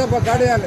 ಸ್ವಲ್ಪ ಗಾಡಿ ಅಲ್ಲ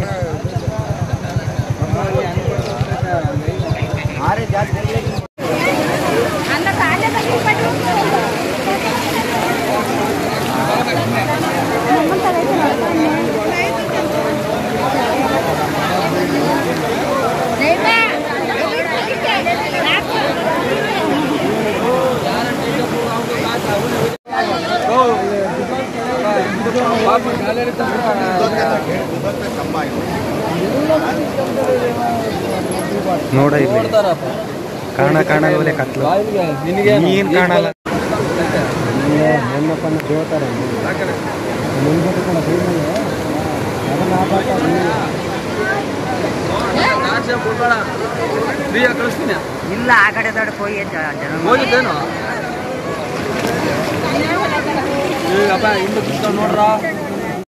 ನೋಡ ಕಾಣಲ್ಲ ಕತ್ಲು ನೀನ್ ಕಾಣಲ್ಲ ಹೆಣ್ಣಪ್ಪನ ದೇವತಾರ ಇಲ್ಲ ಆ ಕಡೆ ದೊಡ್ಡ ಹೋಗಿದ್ದೇನು ಹಿಂದೆ ನೋಡ್ರ